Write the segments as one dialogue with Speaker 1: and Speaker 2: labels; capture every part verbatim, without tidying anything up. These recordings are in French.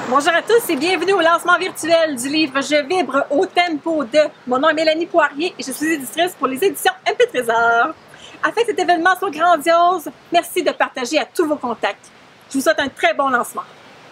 Speaker 1: Bonjour à tous et bienvenue au lancement virtuel du livre Je vibre au tempo de. Mon nom est Mélanie Poirier et je suis éditrice pour les éditions M P Trésor. Afin que cet événement soit grandiose, merci de partager à tous vos contacts. Je vous souhaite un très bon lancement.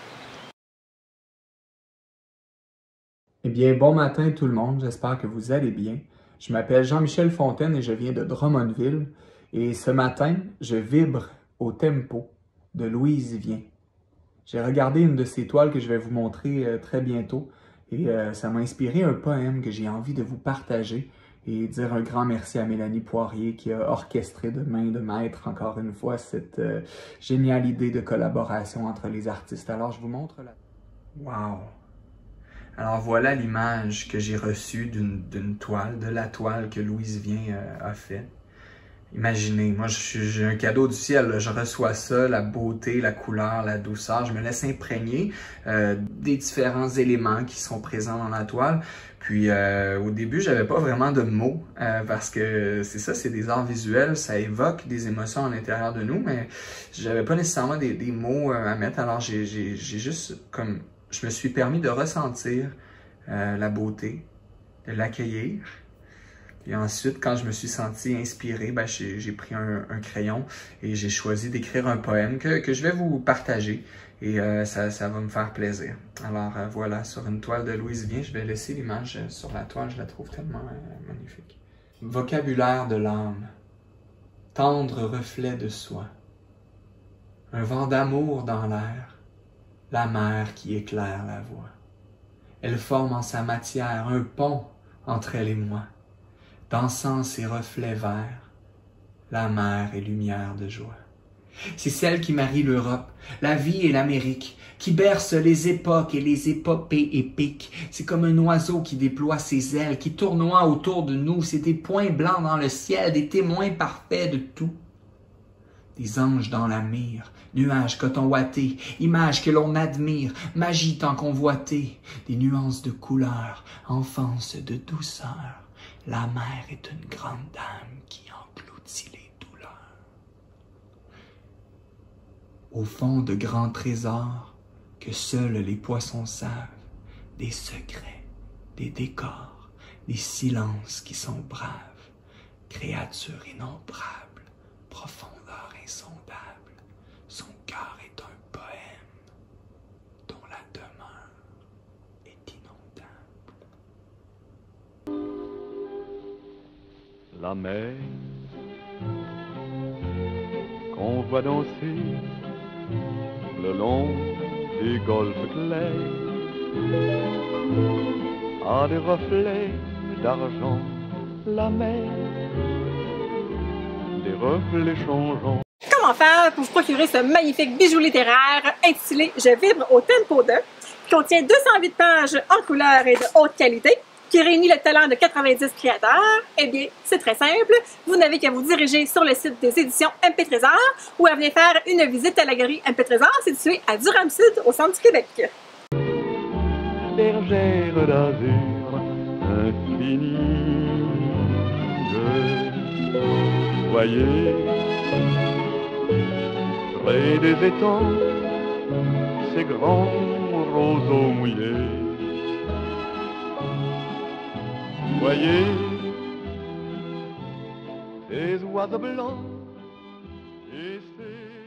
Speaker 2: Eh bien, bon matin tout le monde, j'espère que vous allez bien. Je m'appelle Jean-Michel Fontaine et je viens de Drummondville. Et ce matin, je vibre au tempo de Louise Vien. J'ai regardé une de ses toiles que je vais vous montrer euh, très bientôt et euh, ça m'a inspiré un poème que j'ai envie de vous partager et dire un grand merci à Mélanie Poirier qui a orchestré de main de maître encore une fois cette euh, géniale idée de collaboration entre les artistes. Alors je vous montre la... Wow! Alors voilà l'image que j'ai reçue d'une toile, de la toile que Louise Vien euh, a faite. Imaginez, moi j'ai un cadeau du ciel, là. Je reçois ça, la beauté, la couleur, la douceur, je me laisse imprégner euh, des différents éléments qui sont présents dans la toile. Puis euh, au début, j'avais pas vraiment de mots euh, parce que c'est ça, c'est des arts visuels, ça évoque des émotions à l'intérieur de nous, mais j'avais pas nécessairement des, des mots euh, à mettre. Alors j'ai juste comme, je me suis permis de ressentir euh, la beauté, de l'accueillir. Et ensuite, quand je me suis senti inspiré, ben, j'ai pris un, un crayon et j'ai choisi d'écrire un poème que, que je vais vous partager et euh, ça, ça va me faire plaisir. Alors euh, voilà, sur une toile de Louise Vien, je vais laisser l'image sur la toile, je la trouve tellement euh, magnifique. Vocabulaire de l'âme, tendre reflet de soi, un vent d'amour dans l'air, la mer qui éclaire la voie. Elle forme en sa matière un pont entre elle et moi. Dansant ses reflets verts, la mer est lumière de joie. C'est celle qui marie l'Europe, la vie et l'Amérique, qui berce les époques et les épopées épiques. C'est comme un oiseau qui déploie ses ailes, qui tournoie autour de nous. C'est des points blancs dans le ciel, des témoins parfaits de tout. Des anges dans la mire, nuages coton ouatés, images que l'on admire, magie tant convoitée. Des nuances de couleurs, enfance de douceur. La mer est une grande dame qui engloutit les douleurs. Au fond de grands trésors que seuls les poissons savent, des secrets, des décors, des silences qui sont braves, créatures innombrables, profondeur insondable, son cœur est un poème dont la demeure est inondable.
Speaker 3: La mer qu'on voit danser le long des golfes clairs a des reflets d'argent. La mer, des reflets changeants.
Speaker 1: Comment faire pour vous procurer ce magnifique bijou littéraire intitulé Je vibre au tempo de, qui contient deux cent huit pages en couleur et de haute qualité, qui réunit le talent de quatre-vingt-dix créateurs? Eh bien, c'est très simple. Vous n'avez qu'à vous diriger sur le site des éditions M P Trésor ou à venir faire une visite à la galerie M P Trésor située à Durham-Sud, au centre du Québec.
Speaker 3: Bergère d'azur infinie, voyez, près des étangs, ces grands roseaux mouillés. Voyez, ces oiseaux blancs et ces